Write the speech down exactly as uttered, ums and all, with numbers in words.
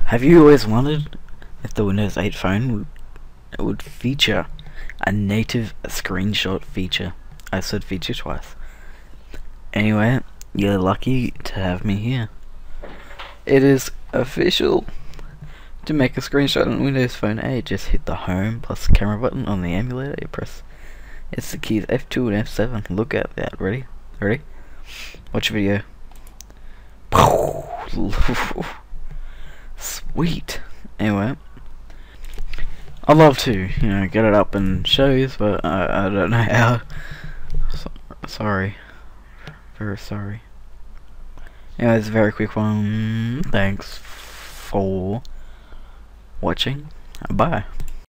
Have you always wondered if the Windows eight phone would, would feature a native screenshot feature? I said feature twice. Anyway, you're lucky to have me here. It is official. To make a screenshot on Windows Phone eight, just hit the home plus camera button on the emulator. You press it's the keys F two and F seven. Look at that. Ready? Ready? Watch video. Sweet. Anyway, I'd love to, you know, get it up and show you, but I, I don't know how. So, sorry. Very sorry. Anyways, a very quick one. Thanks for watching. Bye.